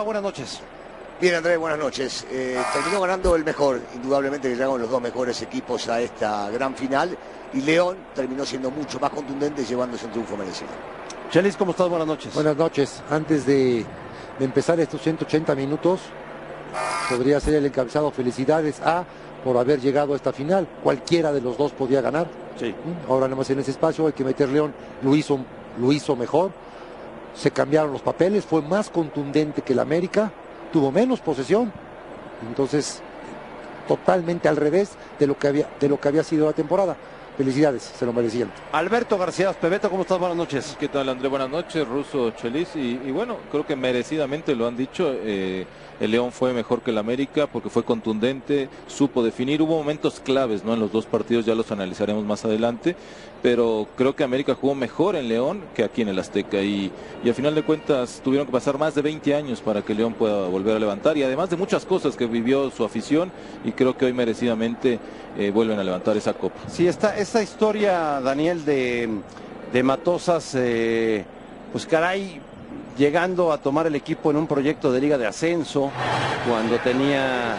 Buenas noches. Bien, Andrés, buenas noches. Terminó ganando el mejor, indudablemente que llegaron los dos mejores equipos a esta gran final, y León terminó siendo mucho más contundente, llevándose un triunfo merecido. Chelis, ¿cómo estás? Buenas noches. Buenas noches. Antes de empezar estos 180 minutos, podría ser el encabezado felicidades por haber llegado a esta final. Cualquiera de los dos podía ganar. Sí. Ahora nada más en ese espacio hay que meter León, lo hizo mejor. Se cambiaron los papeles, fue más contundente que el América, tuvo menos posesión. Entonces, totalmente al revés de lo que había sido la temporada. Felicidades, se lo merecían. Alberto García Pebeto, ¿cómo estás? Buenas noches. ¿Qué tal, André? Buenas noches, Russo, Chelis. Y bueno, creo que merecidamente lo han dicho. El León fue mejor que el América porque fue contundente, supo definir. Hubo momentos claves, ¿no? En los dos partidos, ya los analizaremos más adelante. Pero creo que América jugó mejor en León que aquí en el Azteca. Y al final de cuentas tuvieron que pasar más de 20 años para que León pueda volver a levantar. Y además de muchas cosas que vivió su afición. Y creo que hoy merecidamente vuelven a levantar esa copa. Sí, esta historia, Daniel, de Matosas, pues caray, llegando a tomar el equipo en un proyecto de Liga de Ascenso, cuando tenía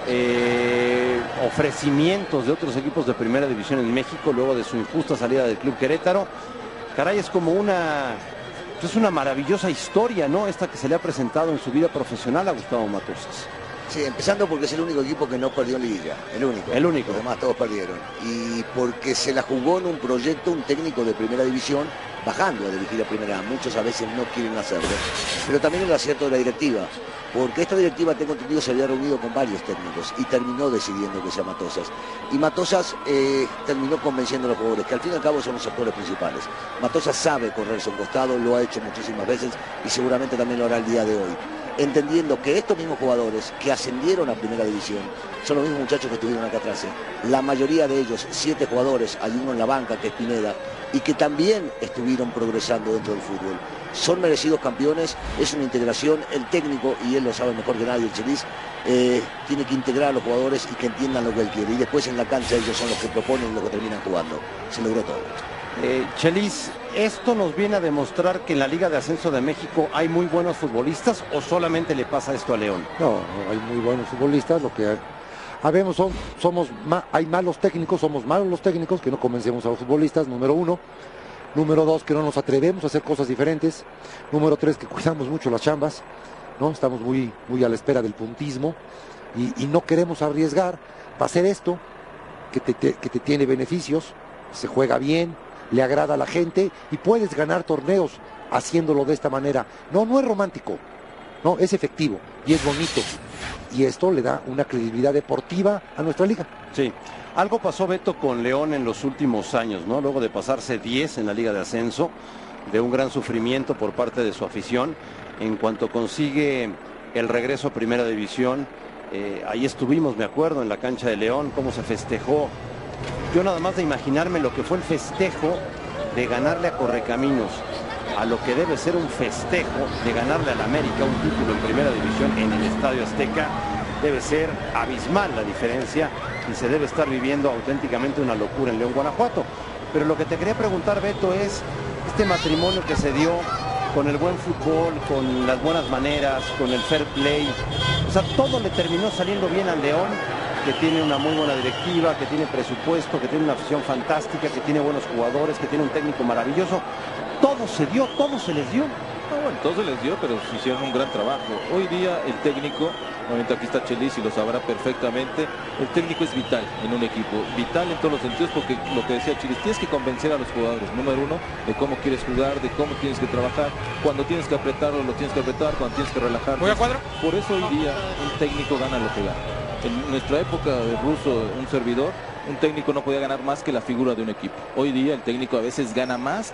ofrecimientos de otros equipos de primera división en México, luego de su injusta salida del Club Querétaro. Caray, es como es una maravillosa historia, ¿no? Esta que se le ha presentado en su vida profesional a Gustavo Matosas. Sí, empezando porque es el único equipo que no perdió en liguilla, el único. Los demás todos perdieron. Y porque se la jugó en un proyecto, un técnico de primera división, bajando a dirigir a primera. Muchos a veces no quieren hacerlo. Pero también el acierto de la directiva. Porque esta directiva, tengo entendido, se había reunido con varios técnicos y terminó decidiendo que sea Matosas. Y Matosas terminó convenciendo a los jugadores, que al fin y al cabo son los actores principales. Matosas sabe correrse a un costado, lo ha hecho muchísimas veces y seguramente también lo hará el día de hoy. Entendiendo que estos mismos jugadores que ascendieron a primera división son los mismos muchachos que estuvieron acá atrás. La mayoría de ellos, 7 jugadores, hay uno en la banca que es Pineda, y que también estuvieron progresando dentro del fútbol. Son merecidos campeones, es una integración, el técnico, y él lo sabe mejor que nadie, el Chelis, tiene que integrar a los jugadores y que entiendan lo que él quiere. Y después en la cancha ellos son los que proponen y los que terminan jugando. Se logró todo. Chelis, ¿esto nos viene a demostrar que en la Liga de Ascenso de México hay muy buenos futbolistas o solamente le pasa esto a León? No, hay muy buenos futbolistas. Lo que habemos hay malos técnicos, somos malos los técnicos que no convencemos a los futbolistas, número 1. Número 2, que no nos atrevemos a hacer cosas diferentes. Número 3, que cuidamos mucho las chambas, ¿no? Estamos muy a la espera del puntismo y no queremos arriesgar para hacer esto que te tiene beneficios, se juega bien, le agrada a la gente y puedes ganar torneos haciéndolo de esta manera. No es romántico, no, es efectivo y es bonito. Y esto le da una credibilidad deportiva a nuestra liga. Sí. Algo pasó, Beto, con León en los últimos años, ¿no? Luego de pasarse 10 en la Liga de Ascenso, de un gran sufrimiento por parte de su afición, en cuanto consigue el regreso a Primera División, ahí estuvimos, me acuerdo, en la cancha de León, cómo se festejó. Yo nada más de imaginarme lo que fue el festejo de ganarle a Correcaminos, a lo que debe ser un festejo de ganarle al América un título en Primera División en el Estadio Azteca, debe ser abismal la diferencia y se debe estar viviendo auténticamente una locura en León, Guanajuato. Pero lo que te quería preguntar, Beto, es este matrimonio que se dio con el buen fútbol, con las buenas maneras, con el fair play. O sea, todo le terminó saliendo bien al León, que tiene una muy buena directiva, que tiene presupuesto, que tiene una afición fantástica, que tiene buenos jugadores, que tiene un técnico maravilloso. Todo se dio, todo se les dio. Bueno, todo se les dio, pero hicieron un gran trabajo. Hoy día el técnico, obviamente aquí está Chelis y lo sabrá perfectamente, el técnico es vital en un equipo, vital en todos los sentidos, porque lo que decía Chelis, tienes que convencer a los jugadores, número 1, de cómo quieres jugar, de cómo tienes que trabajar, cuando tienes que apretarlo, lo tienes que apretar, cuando tienes que relajar. Por eso hoy día un técnico gana lo que gana. En nuestra época de Russo, un servidor, un técnico no podía ganar más que la figura de un equipo. Hoy día el técnico a veces gana más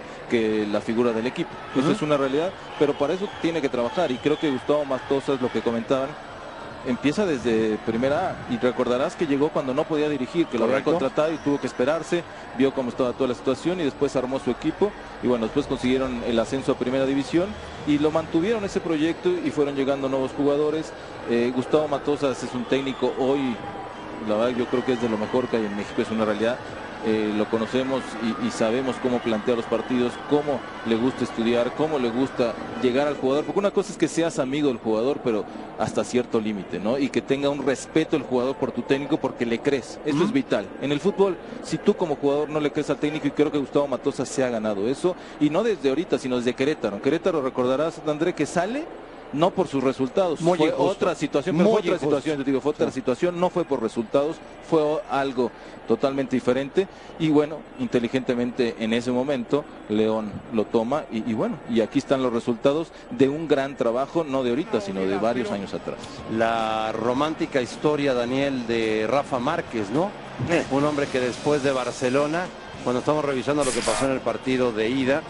que la figura del equipo. Eso es una realidad, pero para eso tiene que trabajar y creo que Gustavo Matosas, lo que comentaban, empieza desde primera A y recordarás que llegó cuando no podía dirigir, que lo habían contratado y tuvo que esperarse, vio cómo estaba toda la situación y después armó su equipo y bueno, después consiguieron el ascenso a Primera División y lo mantuvieron ese proyecto y fueron llegando nuevos jugadores. Gustavo Matosas es un técnico hoy, la verdad yo creo que es de lo mejor que hay en México, es una realidad. lo conocemos y sabemos cómo plantea los partidos, cómo le gusta estudiar, cómo le gusta llegar al jugador, porque una cosa es que seas amigo del jugador, pero hasta cierto límite, ¿no? Y que tenga un respeto el jugador por tu técnico porque le crees, eso es vital. En el fútbol, si tú como jugador no le crees al técnico, y creo que Gustavo Matosas se ha ganado eso, y no desde ahorita, sino desde Querétaro. Querétaro, recordarás, André, que sale no por sus resultados, muy fue injusto. otra situación, pero fue otra situación, te digo, fue otra situación, no fue por resultados, fue algo totalmente diferente, y bueno, inteligentemente en ese momento León lo toma, y bueno, y aquí están los resultados de un gran trabajo, no de ahorita, sino de varios años atrás. La romántica historia, Daniel, de Rafa Márquez, ¿no? Un hombre que después de Barcelona, cuando estamos revisando lo que pasó en el partido de ida,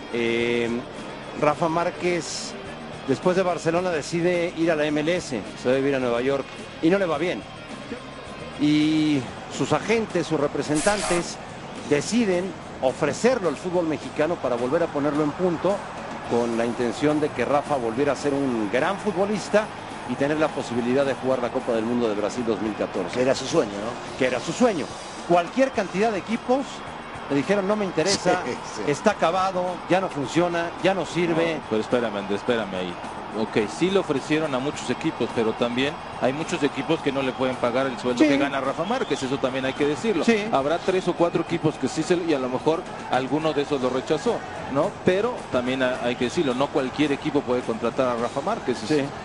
Rafa Márquez, después de Barcelona, decide ir a la MLS, se va a vivir a Nueva York, y no le va bien. Y sus agentes, sus representantes, deciden ofrecerlo al fútbol mexicano para volver a ponerlo en punto, con la intención de que Rafa volviera a ser un gran futbolista y tener la posibilidad de jugar la Copa del Mundo de Brasil 2014. Que era su sueño, ¿no? Que era su sueño. Cualquier cantidad de equipos le dijeron: no me interesa, está acabado, ya no funciona, ya no sirve. No, pero espérame, André, espérame ahí. Ok, sí le ofrecieron a muchos equipos, pero también hay muchos equipos que no le pueden pagar el sueldo que gana Rafa Márquez, eso también hay que decirlo. Habrá 3 o 4 equipos que sí y a lo mejor alguno de esos lo rechazó, ¿no? Pero también hay que decirlo, no cualquier equipo puede contratar a Rafa Márquez.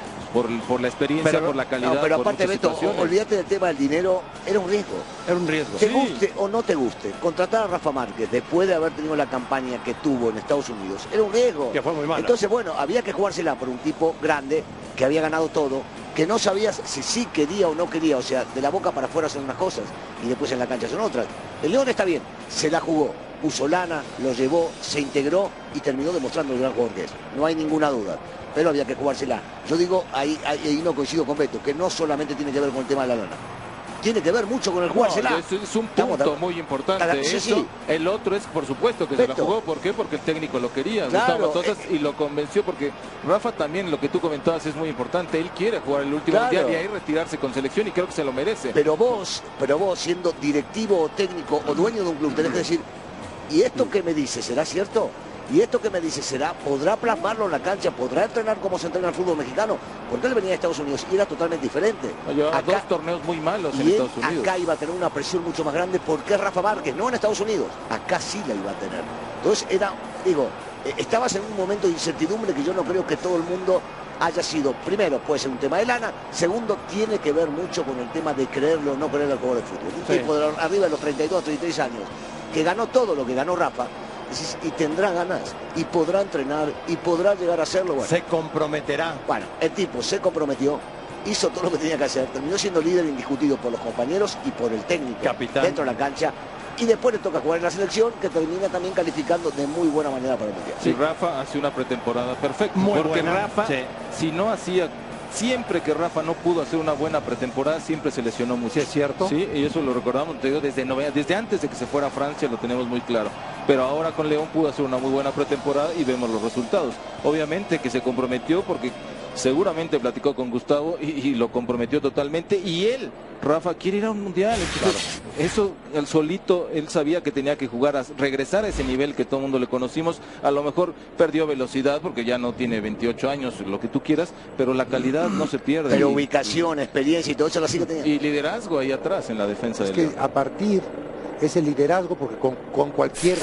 Por la experiencia, por la calidad. No, pero por aparte, Beto, olvídate del tema del dinero, era un riesgo. Era un riesgo. Te guste o no te guste, contratar a Rafa Márquez después de haber tenido la campaña que tuvo en Estados Unidos, era un riesgo. Que fue muy mala. Entonces, bueno, había que jugársela por un tipo grande, que había ganado todo, que no sabías si sí quería o no quería, o sea, de la boca para afuera son unas cosas y después en la cancha son otras. El León está bien, se la jugó, puso lana, lo llevó, se integró y terminó demostrando el gran jugador que es. No hay ninguna duda. Pero había que jugársela. Yo digo, ahí no coincido con Beto, que no solamente tiene que ver con el tema de la lana. Tiene que ver mucho con el jugársela. No, es un punto muy importante. Sí. El otro es, por supuesto, que Beto se la jugó. ¿Por qué? Porque el técnico lo quería, claro, Gustavo Matosas, y lo convenció, porque Rafa también, lo que tú comentabas, es muy importante. Él quiere jugar el último mundial y ahí retirarse con selección, y creo que se lo merece. Pero vos, siendo directivo o técnico o dueño de un club, tenés que decir, ¿y esto que me dice será cierto? ¿Y esto que me dice podrá plasmarlo en la cancha? ¿Podrá entrenar como se entrena el fútbol mexicano? Porque él venía de Estados Unidos y era totalmente diferente. Llevaba 2 torneos muy malos en Estados Unidos. Acá iba a tener una presión mucho más grande porque Rafa Márquez, no en Estados Unidos. Acá sí la iba a tener. Entonces estabas en un momento de incertidumbre que yo no creo que todo el mundo haya sido. Primero, puede ser un tema de lana. Segundo, tiene que ver mucho con el tema de creerlo o no creerlo al jugador de fútbol. Un tipo de arriba de los 32, 33 años, que ganó todo lo que ganó Rafa, y tendrá ganas, y podrá entrenar, y podrá llegar a hacerlo. Bueno, se comprometerá. Bueno, el tipo se comprometió, hizo todo lo que tenía que hacer, terminó siendo líder indiscutido por los compañeros y por el técnico, capitán, dentro de la cancha. Y después le toca jugar en la selección, que termina también calificando de muy buena manera para el Mundial. Sí, Rafa hace una pretemporada perfecta. Muy porque buena. Rafa, si no hacía... Siempre que Rafa no pudo hacer una buena pretemporada, siempre se lesionó mucho. Sí, es cierto. Sí, y eso lo recordamos, te digo, desde antes de que se fuera a Francia lo tenemos muy claro. Pero ahora con León pudo hacer una muy buena pretemporada y vemos los resultados. Obviamente que se comprometió porque seguramente platicó con Gustavo y lo comprometió totalmente. Y él, Rafa, quiere ir a un mundial. Entonces, eso, él solito, él sabía que tenía que jugar, regresar a ese nivel que todo el mundo le conocimos. A lo mejor perdió velocidad porque ya no tiene 28 años, lo que tú quieras, pero la calidad no se pierde. Pero ubicación, experiencia y todo eso lo sigue teniendo. Y liderazgo ahí atrás en la defensa del León. Es que a partir ese liderazgo, porque con cualquier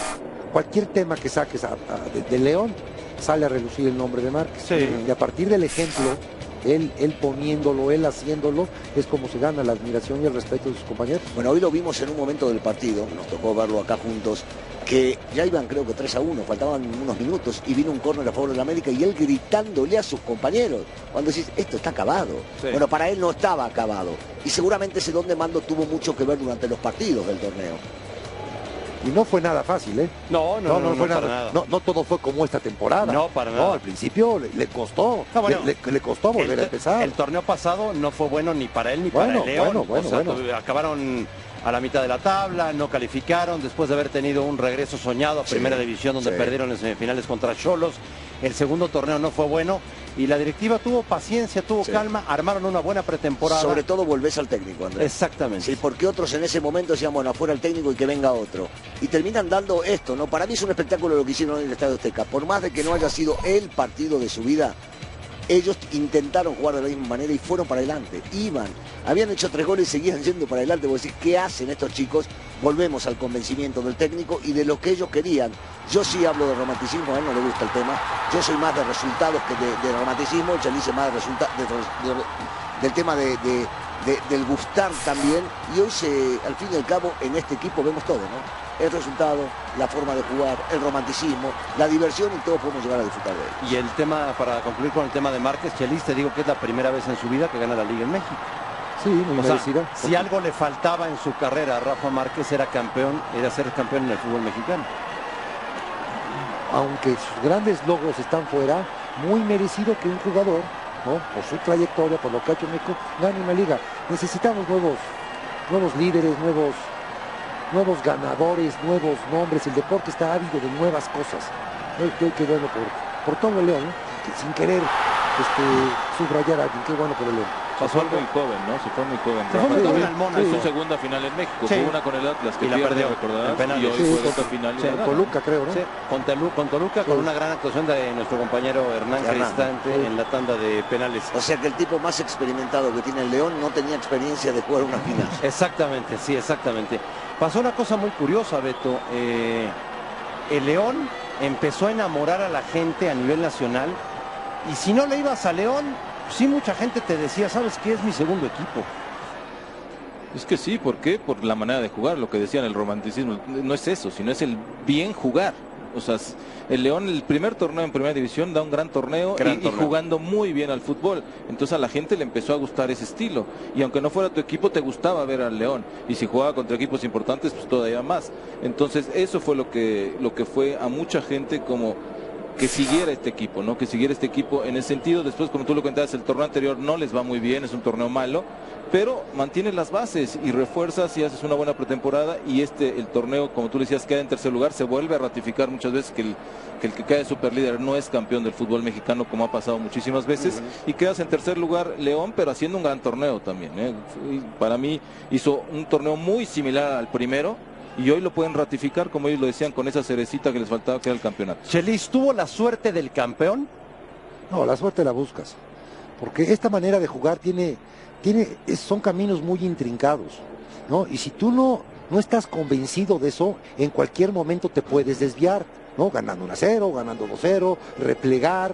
tema que saques de León, sale a relucir el nombre de Márquez. Sí. Y a partir del ejemplo, él poniéndolo, él haciéndolo, es como se gana la admiración y el respeto de sus compañeros. Bueno, hoy lo vimos en un momento del partido, nos tocó verlo acá juntos, que ya iban creo que 3-1, faltaban unos minutos y vino un córner a favor de la América y él gritándole a sus compañeros, cuando decís, esto está acabado. Sí. Bueno, para él no estaba acabado y seguramente ese don de mando tuvo mucho que ver durante los partidos del torneo. Y no fue nada fácil, ¿eh? No fue nada. No todo fue como esta temporada. No, para nada. No, al principio le costó. No, bueno, le costó volver a empezar. El torneo pasado no fue bueno ni para él ni para el León. Acabaron a la mitad de la tabla, no calificaron después de haber tenido un regreso soñado a Primera División donde perdieron en semifinales contra Xolos. El segundo torneo no fue bueno Y la directiva tuvo paciencia, tuvo calma, armaron una buena pretemporada. Sobre todo volvés al técnico, Andrés. Exactamente. Sí, porque otros en ese momento decían, bueno, afuera el técnico y que venga otro. Y terminan dando esto, ¿no? Para mí es un espectáculo lo que hicieron en el Estadio Azteca. Por más de que no haya sido el partido de su vida, ellos intentaron jugar de la misma manera y fueron para adelante. Iban, habían hecho 3 goles y seguían yendo para adelante. Vos decís, ¿qué hacen estos chicos? Volvemos al convencimiento del técnico y de lo que ellos querían. Yo sí hablo de romanticismo, a él no le gusta el tema. Yo soy más de resultados que de romanticismo. Chalice más del tema del gustar también. Y hoy, al fin y al cabo, en este equipo vemos todo, ¿no? El resultado, la forma de jugar, el romanticismo, la diversión, y todos podemos llegar a disfrutar de él. Y el tema, para concluir con el tema de Márquez, Chelis, te digo que es la primera vez en su vida que gana la Liga en México. Sí, muy merecida. Si algo le faltaba en su carrera a Rafa Márquez era ser campeón en el fútbol mexicano. Aunque sus grandes logros están fuera, muy merecido que un jugador, ¿no?, por su trayectoria, por lo que ha hecho México, gane una liga. Necesitamos nuevos líderes, nuevos ganadores, nuevos nombres. El deporte está ávido de nuevas cosas. Qué bueno por todo el León, ¿no? Que sin querer subrayar a alguien. Qué bueno por el León. Pasó algo muy joven, ¿no? Se fue muy joven. Se fue muy joven al Mónaco. Es su segunda final en México. Fue una con el Atlas que la perdió, recordarás, y hoy fue otra final. Con Toluca, creo, ¿no? Sí, con Toluca, con una gran actuación de nuestro compañero Hernán Cristante en la tanda de penales. O sea que el tipo más experimentado que tiene el León no tenía experiencia de jugar una final. Exactamente, sí, exactamente. Pasó una cosa muy curiosa, Beto. El León empezó a enamorar a la gente a nivel nacional, y si no le ibas a León, sí, mucha gente te decía, ¿sabes qué? Es mi segundo equipo. Es que sí, ¿por qué? Por la manera de jugar, lo que decían, el romanticismo. No es eso, sino es el bien jugar. O sea, el León, el primer torneo en primera división, da un gran torneo y jugando muy bien al fútbol. Entonces a la gente le empezó a gustar ese estilo. Y aunque no fuera tu equipo, te gustaba ver al León. Y si jugaba contra equipos importantes, pues todavía más. Entonces eso fue lo que fue a mucha gente como que siguiera este equipo, ¿no? Que siguiera este equipo en el sentido. Después, como tú lo comentabas, el torneo anterior no les va muy bien, es un torneo malo, pero mantienes las bases y refuerzas y haces una buena pretemporada, y el torneo, como tú decías, queda en tercer lugar. Se vuelve a ratificar muchas veces que el que cae superlíder no es campeón del fútbol mexicano, como ha pasado muchísimas veces, y quedas en tercer lugar León, pero haciendo un gran torneo también, ¿eh? Para mí hizo un torneo muy similar al primero, y hoy lo pueden ratificar, como ellos lo decían, con esa cerecita que les faltaba, que era el campeonato. Chelis, ¿tuvo la suerte del campeón? No, la suerte la buscas, porque esta manera de jugar son caminos muy intrincados, ¿no? Y si tú no estás convencido de eso, en cualquier momento te puedes desviar, ¿no? Ganando 1-0, ganando 2-0, replegar,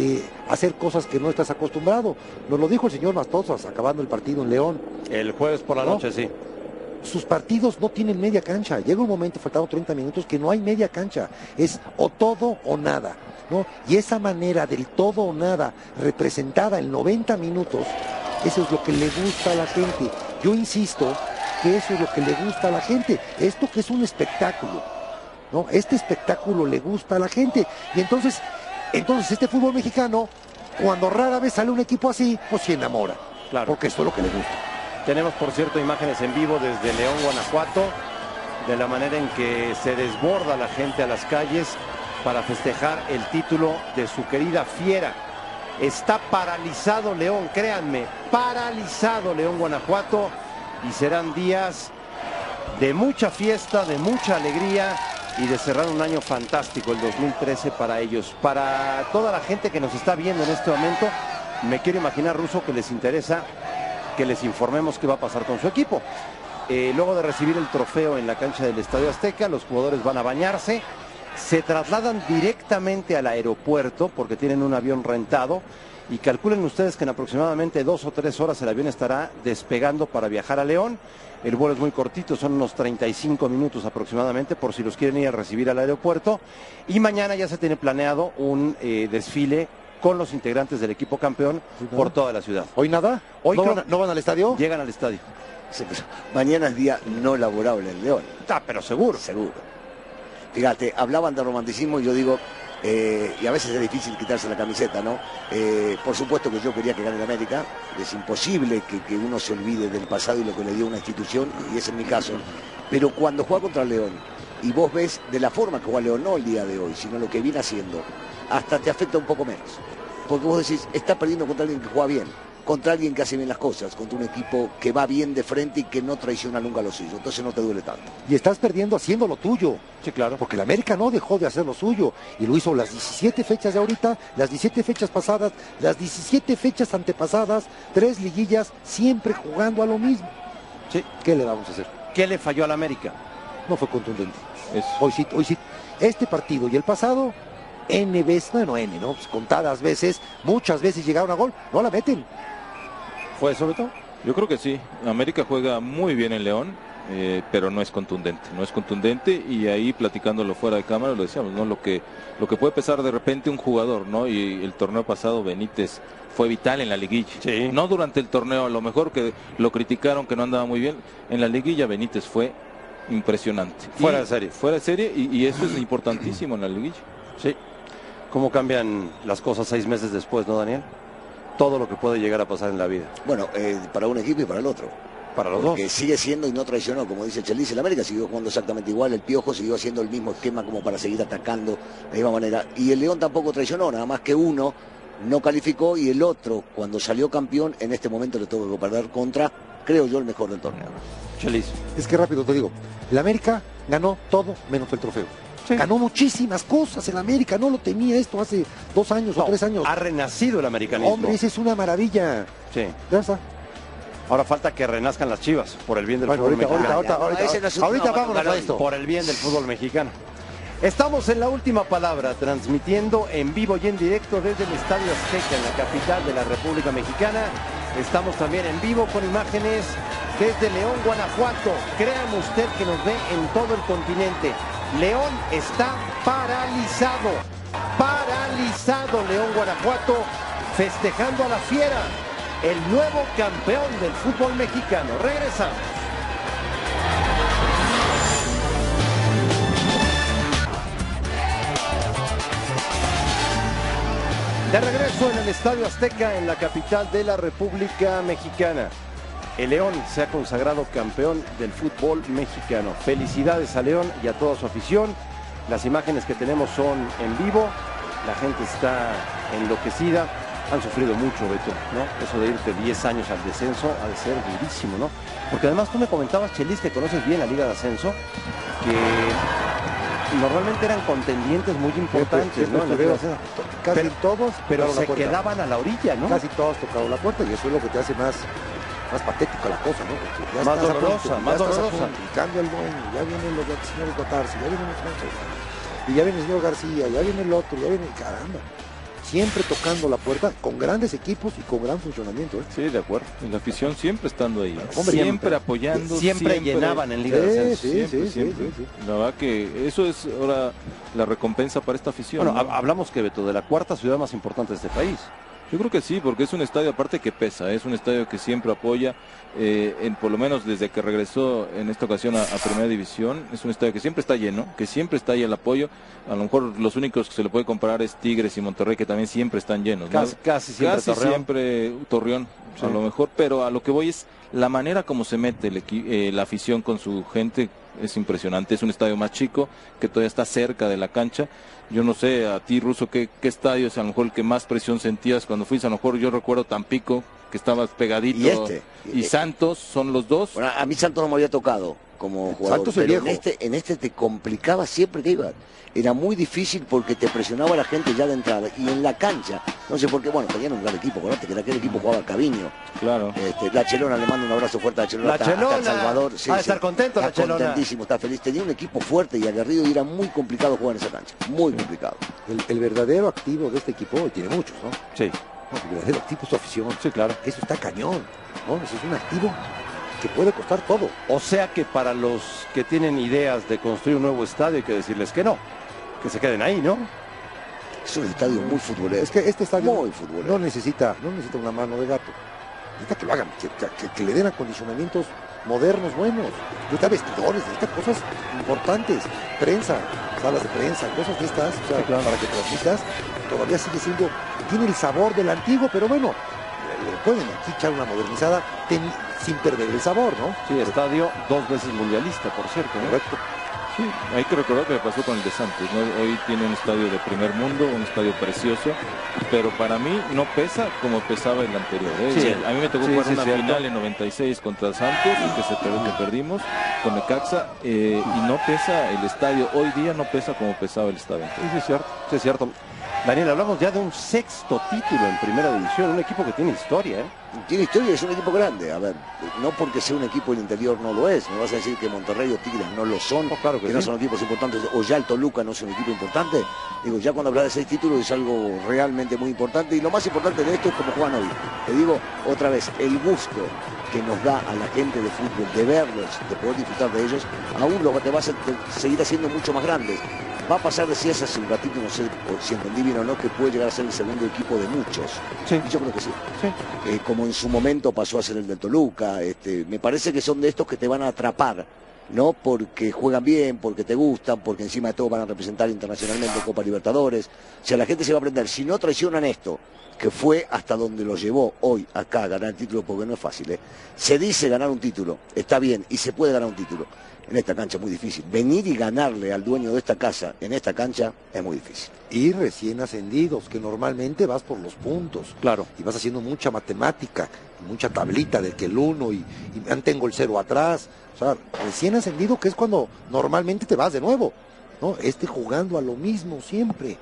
hacer cosas que no estás acostumbrado. Nos lo dijo el señor Mastozas acabando el partido en León. El jueves por la noche, sí. Sus partidos no tienen media cancha. Llega un momento, faltando 30 minutos, que no hay media cancha. Es o todo o nada, ¿no? Y esa manera del todo o nada, representada en 90 minutos, eso es lo que le gusta a la gente. Yo insisto que eso es lo que le gusta a la gente. Esto que es un espectáculo, ¿no? Este espectáculo le gusta a la gente. Y entonces este fútbol mexicano, cuando rara vez sale un equipo así, pues se enamora. Claro. Porque eso es lo que le gusta. Tenemos, por cierto, imágenes en vivo desde León, Guanajuato, de la manera en que se desborda la gente a las calles para festejar el título de su querida Fiera. Está paralizado León, créanme, paralizado León, Guanajuato, y serán días de mucha fiesta, de mucha alegría y de cerrar un año fantástico, el 2013 para ellos. Para toda la gente que nos está viendo en este momento, me quiero imaginar, Russo, que les interesa que les informemos qué va a pasar con su equipo. Luego de recibir el trofeo en la cancha del Estadio Azteca, los jugadores van a bañarse, se trasladan directamente al aeropuerto porque tienen un avión rentado, y calculen ustedes que en aproximadamente 2 o 3 horas el avión estará despegando para viajar a León. El vuelo es muy cortito, son unos 35 minutos aproximadamente, por si los quieren ir a recibir al aeropuerto. Y mañana ya se tiene planeado un desfile con los integrantes del equipo campeón por toda la ciudad. ¿Hoy nada? Hoy ¿No van al estadio? Llegan al estadio. Sí, pero mañana es día no laborable en León. Pero seguro. Seguro. Fíjate, hablaban de romanticismo y yo digo, y a veces es difícil quitarse la camiseta, ¿no? Por supuesto que yo quería que gane el América. Es imposible que uno se olvide del pasado y lo que le dio una institución, y ese es mi caso. Pero cuando juega contra León, y vos ves de la forma que juega León, no el día de hoy, sino lo que viene haciendo, hasta te afecta un poco menos. Porque vos decís, está perdiendo contra alguien que juega bien, contra alguien que hace bien las cosas, contra un equipo que va bien de frente y que no traiciona nunca lo suyo. Entonces no te duele tanto. Y estás perdiendo haciendo lo tuyo. Sí, claro. Porque el América no dejó de hacer lo suyo. Y lo hizo las 17 fechas de ahorita, las 17 fechas pasadas, las 17 fechas antepasadas, 3 liguillas, siempre jugando a lo mismo. Sí. ¿Qué le vamos a hacer? ¿Qué le falló al América? No fue contundente. Eso. Hoy sí. Este partido y el pasado, N veces, bueno, N, ¿no? Pues contadas veces, muchas veces llegaron a gol, no la meten. ¿Fue eso, Beto? Yo creo que sí. América juega muy bien en León, pero no es contundente. No es contundente y ahí platicándolo fuera de cámara lo decíamos, ¿no? Lo que puede pesar de repente un jugador, ¿no? Y el torneo pasado Benítez fue vital en la liguilla. Sí. No durante el torneo, a lo mejor que lo criticaron que no andaba muy bien. En la liguilla Benítez fue impresionante. Fuera de serie. Fuera de serie y eso es importantísimo en la liguilla. Sí. ¿Cómo cambian las cosas 6 meses después, no, Daniel? Todo lo que puede llegar a pasar en la vida. Bueno, para un equipo y para el otro. Para los Porque dos. sigue siendo y no traicionó, como dice Chelis, el América siguió jugando exactamente igual, el Piojo siguió haciendo el mismo esquema como para seguir atacando de la misma manera. Y el León tampoco traicionó, nada más que uno no calificó y el otro, cuando salió campeón, en este momento le tuvo que perder contra, creo yo, el mejor del torneo. Chelis. Es que rápido te digo, el América ganó todo menos el trofeo. Sí. Ganó muchísimas cosas el América, no lo tenía esto hace 2 años o 3 años. Ha renacido el americanismo. Hombre, esa es una maravilla. Sí. Ya está. Ahora falta que renazcan las Chivas por el bien del Bueno, fútbol mexicano. ahorita vámonos a esto. Por el bien del fútbol mexicano. Estamos en la última palabra, transmitiendo en vivo y en directo desde el Estadio Azteca, en la capital de la República Mexicana. Estamos también en vivo con imágenes desde León, Guanajuato. Créame usted que nos ve en todo el continente. León está paralizado. Paralizado León, Guanajuato, festejando a la Fiera, el nuevo campeón del fútbol mexicano. Regresamos. De regreso en el Estadio Azteca, en la capital de la República Mexicana. El León se ha consagrado campeón del fútbol mexicano. Felicidades a León y a toda su afición. Las imágenes que tenemos son en vivo. La gente está enloquecida. Han sufrido mucho, Beto, ¿no? Eso de irte 10 años al descenso ha de ser durísimo, ¿no? Porque además tú me comentabas, Chelis, que conoces bien la Liga de Ascenso, que normalmente eran contendientes muy importantes, ¿no? En la Liga de Ascenso. Casi todos, pero se quedaban a la orilla, ¿no? Casi todos tocaron la puerta y eso es lo que te hace más patética la cosa, ¿no? Porque ya Más estás a dolorosa, punto, más ya estás a dolorosa. punto, y cambia el dueño, ya vienen los señores Gotarsi, ya vienen los Sánchez, y ya viene el señor García, ya viene el otro, ya viene, caramba. Siempre tocando la puerta con grandes equipos y con gran funcionamiento, ¿eh? Sí, de acuerdo. Y la afición siempre estando ahí. Hombre, siempre apoyando. Siempre llenaban en Liga de Ascenso. Siempre. La verdad que eso es ahora la recompensa para esta afición. Bueno, ¿no? hablamos que, Beto, de la cuarta ciudad más importante de este país. Yo creo que sí, porque es un estadio aparte que pesa, es un estadio que siempre apoya, por lo menos desde que regresó en esta ocasión a Primera División, es un estadio que siempre está lleno, que siempre está ahí el apoyo. A lo mejor los únicos que se le puede comparar es Tigres y Monterrey, que también siempre están llenos, ¿no? Casi siempre Torreón, sí. A lo mejor, pero a lo que voy es la manera como se mete la afición con su gente. Es impresionante, es un estadio más chico que todavía está cerca de la cancha. Yo no sé, a ti, Russo, ¿qué estadio es a lo mejor el que más presión sentías cuando fuiste? A lo mejor yo recuerdo Tampico, que estabas pegadito. Y Santos, son los dos. Bueno, a mí Santos no me había tocado como jugador, Santos pero viejo. en este te complicaba siempre que ibas. Era muy difícil porque te presionaba la gente ya de entrada. Y en la cancha, no sé por qué, bueno, tenían un gran equipo, acordate que aquel equipo jugaba Caviño. Claro. La Chelona, le mando un abrazo fuerte a la Chelona. La Chelona, hasta El Salvador. Sí, ha de estar contento la Chelona. Contentísimo, está feliz. Tenía un equipo fuerte y aguerrido y era muy complicado jugar en esa cancha. Muy complicado. El verdadero activo de este equipo, y tiene muchos, ¿no? Sí. No, el verdadero activo es su afición. Sí, claro. Eso está cañón, ¿no? Eso es un activo que puede costar todo. O sea que para los que tienen ideas de construir un nuevo estadio hay que decirles que no, que se queden ahí, ¿no? Es un estadio muy futbolero. Es que este estadio muy futbolero. no necesita una mano de gato. Necesita que lo hagan, que le den acondicionamientos modernos, buenos. Necesita vestidores, necesita cosas importantes. Prensa, salas de prensa, cosas de estas, o sea, para que transmitas. Todavía sigue siendo, tiene el sabor del antiguo, pero bueno, le pueden aquí echar una modernizada sin perder el sabor, ¿no? Sí, estadio 2 veces mundialista, por cierto, ¿no? Correcto. Sí, hay que recordar que le pasó con el de Santos, ¿no? Hoy tiene un estadio de primer mundo, un estadio precioso, pero para mí no pesa como pesaba el anterior, ¿eh? Sí, a mí me tocó jugar una final en 96 contra Santos, que perdimos con Necaxa, y no pesa el estadio. Hoy día no pesa como pesaba el estadio. Sí, es cierto, sí, es cierto. Daniel, hablamos ya de un 6º título en primera división, un equipo que tiene historia, ¿eh? Tiene historia, es un equipo grande. A ver, no porque sea un equipo del interior no lo es. Me vas a decir que Monterrey o Tigres no lo son, claro que no son equipos importantes, o ya el Toluca no es un equipo importante. Digo, ya cuando hablas de 6 títulos es algo realmente muy importante. Y lo más importante de esto es cómo juegan hoy. Te digo otra vez, el gusto que nos da a la gente de fútbol de verlos, de poder disfrutar de ellos, aún te vas a seguir haciendo mucho más grandes. Va a pasar, decías hace un ratito, no sé si entendí bien o no, que puede llegar a ser el segundo equipo de muchos. Sí. Y yo creo que sí. Como en su momento pasó a ser el del Toluca. Me parece que son de estos que te van a atrapar, ¿no? Porque juegan bien, porque te gustan, porque encima de todo van a representar internacionalmente Copa Libertadores. O sea, la gente se va a aprender. Si no traicionan esto, que fue hasta donde lo llevó hoy acá a ganar el título, porque no es fácil, ¿eh? Se dice ganar un título, está bien, y se puede ganar un título. En esta cancha es muy difícil. Venir y ganarle al dueño de esta casa en esta cancha es muy difícil. Y recién ascendidos, que normalmente vas por los puntos. Claro. Y vas haciendo mucha matemática, mucha tablita de que el 1 y mantengo el 0 atrás. O sea, recién ascendido, que es cuando normalmente te vas de nuevo, ¿no? Jugando a lo mismo siempre.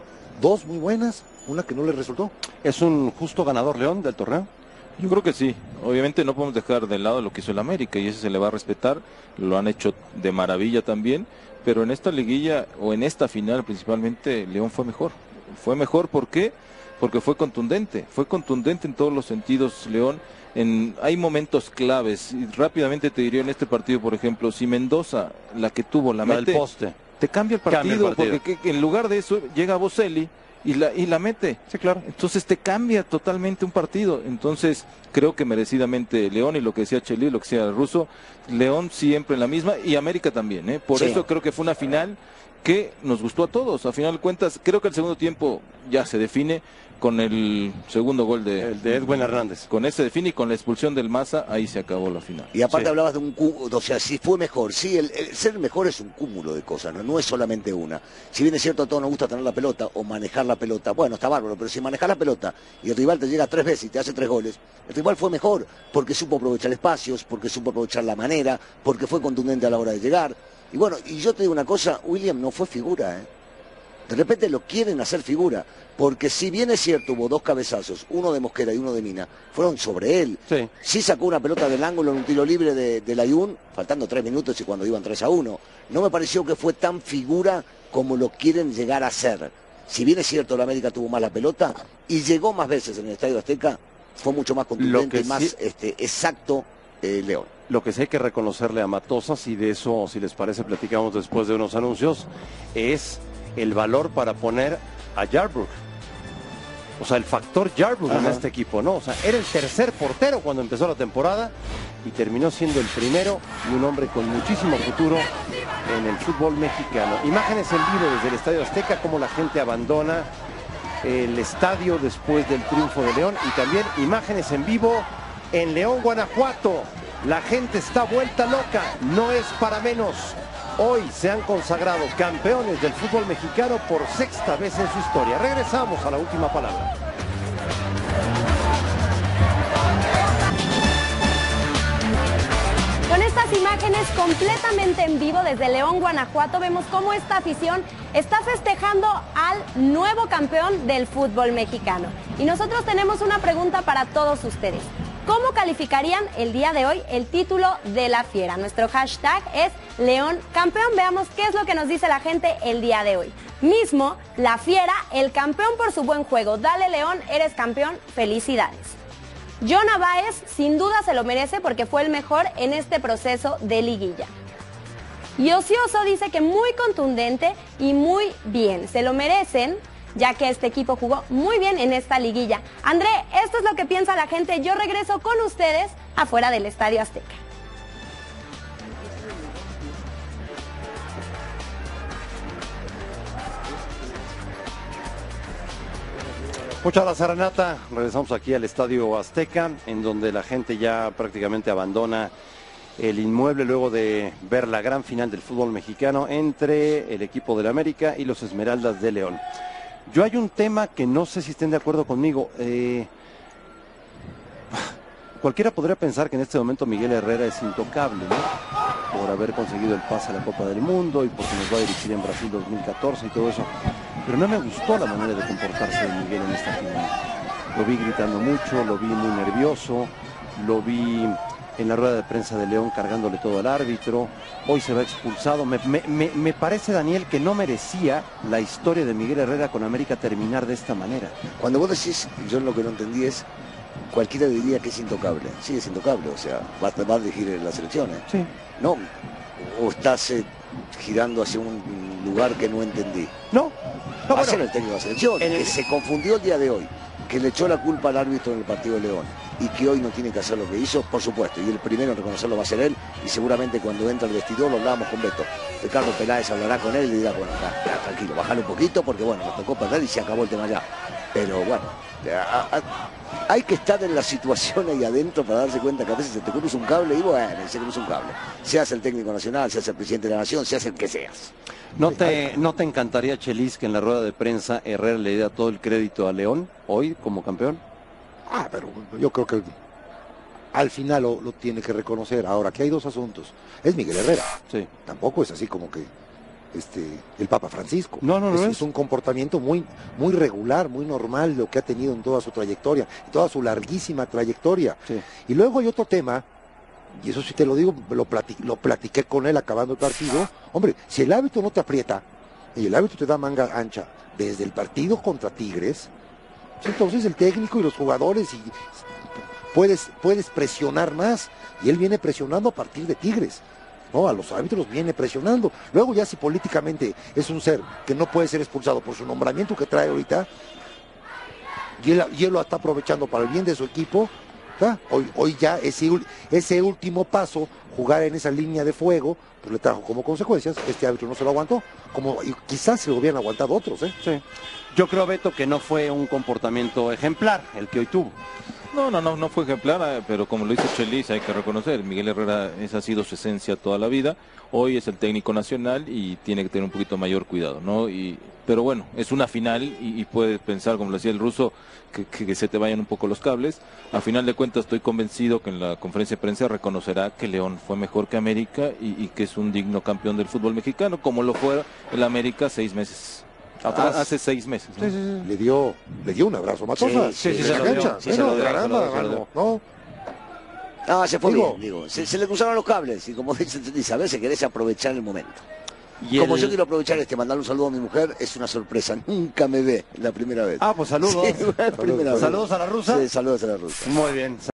2 muy buenas, una que no le resultó. ¿Es un justo ganador León del torneo? Yo creo que sí. Obviamente no podemos dejar de lado lo que hizo el América y eso se le va a respetar. Lo han hecho de maravilla también. Pero en esta liguilla o en esta final principalmente León fue mejor. Fue mejor, ¿por qué? Porque fue contundente. Fue contundente en todos los sentidos León. Hay momentos claves. Y rápidamente te diría en este partido, por ejemplo, si Mendoza, la que tuvo, la mete, del poste, te cambia el partido. Porque en lugar de eso llega Boselli y la mete. Sí, claro. Entonces te cambia totalmente un partido. Entonces creo que merecidamente León, y lo que decía Chelis, lo que decía Russo, León siempre en la misma y América también, ¿eh? Por eso creo que fue una final que nos gustó a todos. A final de cuentas, creo que el segundo tiempo ya se define con el segundo gol el de Edwin Hernández. Con ese define y con la expulsión del Maza, ahí se acabó la final. Y aparte hablabas de un cúmulo, o sea, si fue mejor, sí, el ser mejor es un cúmulo de cosas, no es solamente una. Si bien es cierto, a todos nos gusta tener la pelota o manejar la pelota, bueno, está bárbaro, pero si manejas la pelota y el rival te llega 3 veces y te hace 3 goles, el rival fue mejor porque supo aprovechar espacios, porque supo aprovechar la manera, porque fue contundente a la hora de llegar. Y bueno, y yo te digo una cosa, William no fue figura, ¿eh? De repente lo quieren hacer figura, porque si bien es cierto, hubo 2 cabezazos, uno de Mosquera y uno de Mina, fueron sobre él. Sí sacó una pelota del ángulo en un tiro libre de Layún, faltando 3 minutos y cuando iban 3-1. No me pareció que fue tan figura como lo quieren llegar a ser. Si bien es cierto, la América tuvo más la pelota y llegó más veces en el Estadio Azteca, fue mucho más contundente y más exacto León. Lo que sí hay que reconocerle a Matosas, y de eso, si les parece, platicamos después de unos anuncios, es el valor para poner a Yarbrough. O sea, el factor Yarbrough en este equipo, ¿no? O sea, era el tercer portero cuando empezó la temporada y terminó siendo el primero, y un hombre con muchísimo futuro en el fútbol mexicano. Imágenes en vivo desde el Estadio Azteca, cómo la gente abandona el estadio después del triunfo de León, y también imágenes en vivo en León, Guanajuato. La gente está vuelta loca, no es para menos. Hoy se han consagrado campeones del fútbol mexicano por 6ª vez en su historia. Regresamos a la última palabra. Con estas imágenes completamente en vivo desde León, Guanajuato, vemos cómo esta afición está festejando al nuevo campeón del fútbol mexicano. Y nosotros tenemos una pregunta para todos ustedes. ¿Cómo calificarían el día de hoy el título de la Fiera? Nuestro hashtag es León Campeón. Veamos qué es lo que nos dice la gente el día de hoy. Mismo, la Fiera, el campeón por su buen juego. Dale León, eres campeón, felicidades. Jonah Báez sin duda se lo merece porque fue el mejor en este proceso de liguilla. Y Ocioso dice que muy contundente y muy bien, se lo merecen, ya que este equipo jugó muy bien en esta liguilla. André, esto es lo que piensa la gente. Yo regreso con ustedes afuera del Estadio Azteca. Muchas gracias, Renata. Regresamos aquí al Estadio Azteca, en donde la gente ya prácticamente abandona el inmueble luego de ver la gran final del fútbol mexicano entre el equipo del América y los Esmeraldas de León. Yo hay un tema que no sé si estén de acuerdo conmigo. Cualquiera podría pensar que en este momento Miguel Herrera es intocable, ¿no? Por haber conseguido el pase a la Copa del Mundo y porque nos va a dirigir en Brasil 2014 y todo eso. Pero no me gustó la manera de comportarse de Miguel en esta final. Lo vi gritando mucho, lo vi muy nervioso, lo vi en la rueda de prensa de León cargándole todo al árbitro. Hoy se va expulsado. Me parece, Daniel, que no merecía la historia de Miguel Herrera con América terminar de esta manera. Cuando vos decís, yo lo que no entendí es, cualquiera diría que es intocable. Sí, es intocable, o sea, va a dirigir las elecciones. Sí. No, o estás girando hacia un lugar que no entendí. No, va a ser el técnico de la selección, que se confundió el día de hoy, que le echó la culpa al árbitro en el partido de León y que hoy no tiene que hacer lo que hizo, por supuesto, y el primero en reconocerlo va a ser él, y seguramente cuando entra al vestidor lo hablábamos con Beto. Ricardo Peláez hablará con él y le dirá, bueno, tranquilo, bájale un poquito porque bueno, nos tocó perder y se acabó el tema ya. Pero bueno, hay que estar en la situación ahí adentro para darse cuenta que a veces se te cruza un cable y bueno, se cruza un cable. Seas el técnico nacional, seas el presidente de la nación, seas el que seas. ¿No te encantaría, Chelis, que en la rueda de prensa Herrera le diera todo el crédito a León hoy como campeón? Pero yo creo que al final lo tiene que reconocer. Ahora, aquí hay dos asuntos. Es Miguel Herrera. Sí. Tampoco es así como que el Papa Francisco. No es un comportamiento muy regular, muy normal lo que ha tenido en toda su trayectoria, en toda su larguísima trayectoria. Sí. Y luego hay otro tema, y eso sí te lo digo, lo platiqué con él acabando el partido. Hombre, si el árbitro no te aprieta y el árbitro te da manga ancha desde el partido contra Tigres, entonces el técnico y los jugadores puedes presionar más, y él viene presionando a partir de Tigres. No, a los árbitros viene presionando. Luego ya si políticamente es un ser que no puede ser expulsado por su nombramiento que trae ahorita, y él lo está aprovechando para el bien de su equipo, hoy ya ese último paso, jugar en esa línea de fuego, pues le trajo como consecuencias, este árbitro no se lo aguantó, y quizás se lo hubieran aguantado otros. Sí. Yo creo, Beto, que no fue un comportamiento ejemplar el que hoy tuvo. No fue ejemplar, pero como lo dice Chelis, hay que reconocer, Miguel Herrera, esa ha sido su esencia toda la vida. Hoy es el técnico nacional y tiene que tener un poquito mayor cuidado, ¿no? Pero bueno, es una final y puedes pensar, como lo decía el ruso, que se te vayan un poco los cables. A final de cuentas estoy convencido que en la conferencia de prensa reconocerá que León fue mejor que América y que es un digno campeón del fútbol mexicano, como lo fue el América 6 meses. Hace 6 meses, ¿no? Sí. Le dio un abrazo, Matosa. Sí, se lo dio. No, se fue bien, digo. Se le cruzaron los cables y como dice, a veces querés aprovechar el momento. Como yo quiero aprovechar mandarle un saludo a mi mujer, es una sorpresa, nunca me ve la primera vez. Pues saludos. Sí, saludos a la rusa. Sí, saludos a la rusa. Muy bien.